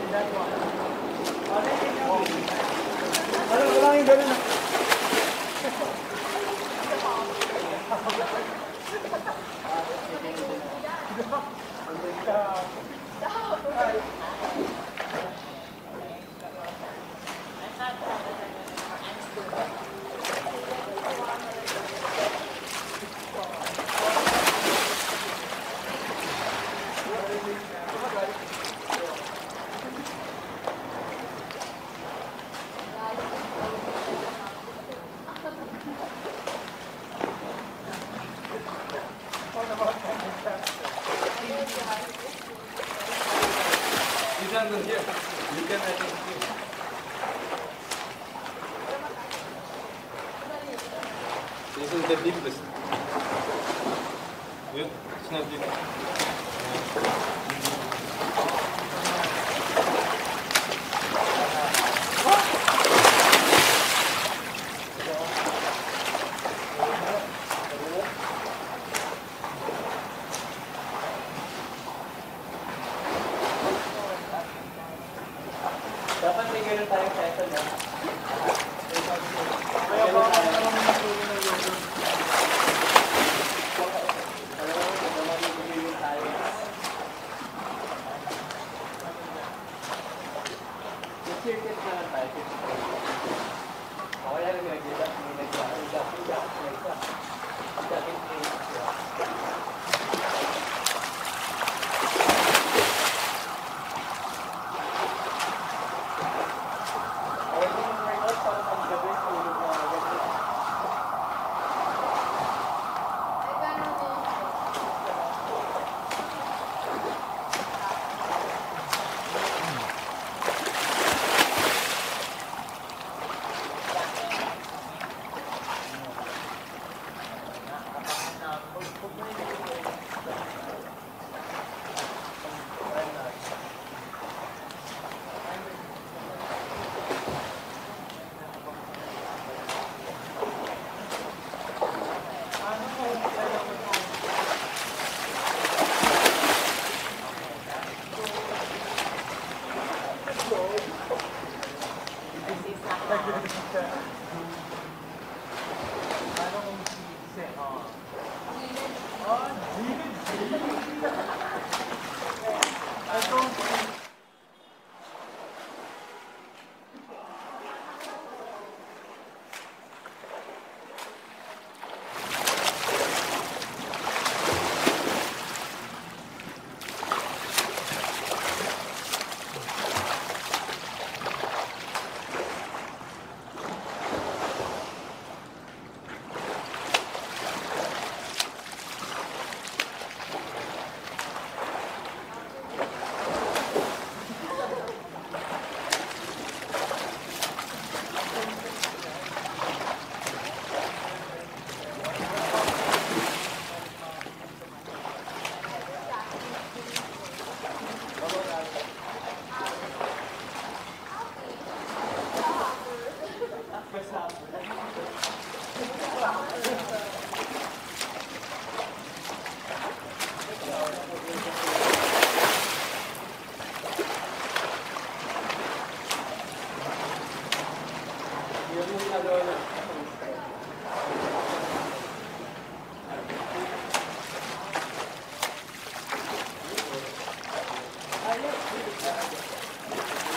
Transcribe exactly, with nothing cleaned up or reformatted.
Ano, wala yung gano'n na. You can, I think, this is the deepest. Yeah, it's not deep. Dapat may ganun tayong session na. Kaya ba ako naman natulong ng YouTube? Alam mo, naman mag-review tayo. Circuit na lang tayo. O kaya rin nag-gila. May nag-gila. Nag-gila. Ayun.